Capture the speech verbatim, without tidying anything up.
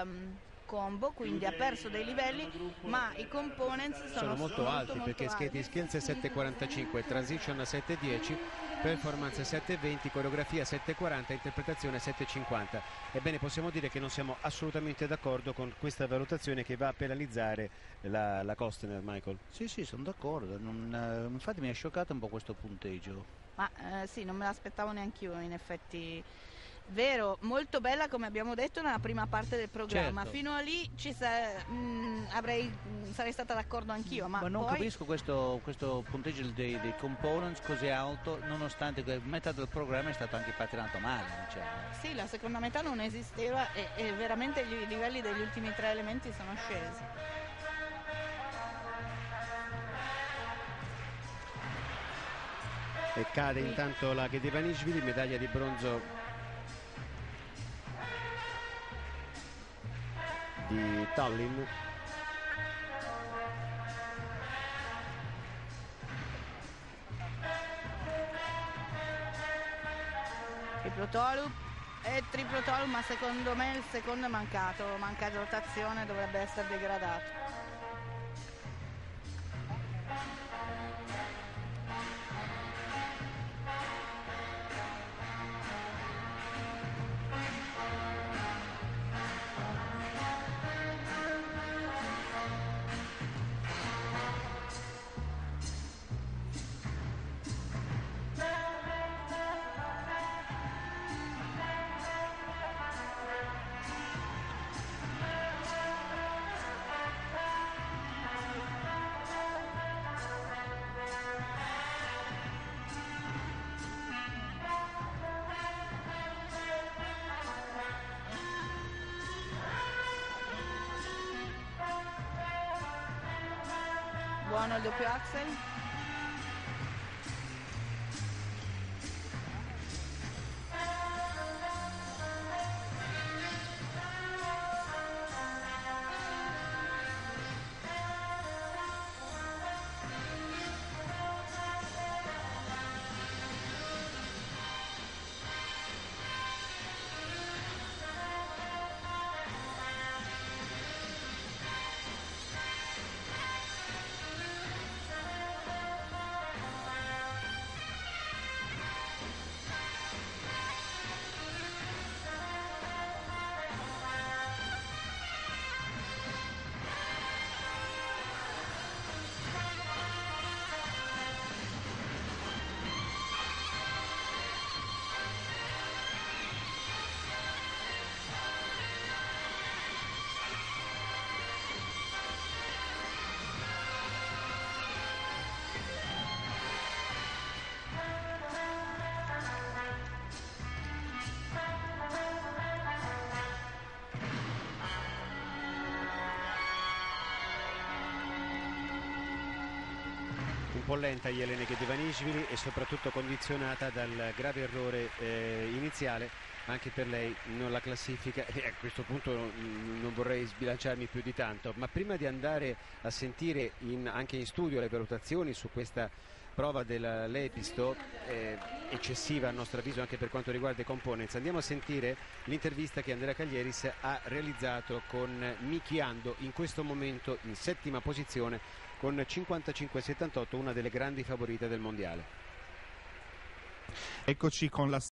um, combo, quindi ha perso dei livelli, ma i components sono, sono molto, molto alti molto perché alti. skating skills è sette quarantacinque, transition sette dieci, performance sette venti, coreografia sette quaranta, interpretazione sette cinquanta. Ebbene, possiamo dire che non siamo assolutamente d'accordo con questa valutazione che va a penalizzare la, la Costner, Michael. Sì, sì, sono d'accordo, non, eh, infatti mi ha scioccato un po' questo punteggio. Ma eh, sì, non me l'aspettavo neanche io, in effetti. Vero, molto bella come abbiamo detto nella prima parte del programma, Certo. fino a lì ci sa- mh, avrei, mh, sarei stata d'accordo anch'io, ma, Ma non poi capisco questo, questo punteggio dei, dei components così alto, nonostante che metà del programma è stato anche pattinato male, diciamo. sì, la seconda metà non esisteva e, e veramente i livelli degli ultimi tre elementi sono scesi. E cade intanto la Ghedivanishvili, medaglia di bronzo di Tallinn. Triplo tolu e triplo tolu, ma secondo me il secondo è mancato, manca di rotazione, dovrebbe essere degradato. Buono il doppio axel. Un po' lenta Jelena Ghedivanishvili e soprattutto condizionata dal grave errore eh, iniziale. Anche per lei non la classifica e a questo punto non, non vorrei sbilanciarmi più di tanto, ma prima di andare a sentire in, anche in studio le valutazioni su questa prova dell'Episto, eh, eccessiva a nostro avviso anche per quanto riguarda i components, andiamo a sentire l'intervista che Andrea Caglieris ha realizzato con Miki Ando, in questo momento in settima posizione con cinquantacinque settantotto, una delle grandi favorite del mondiale. Eccoci con la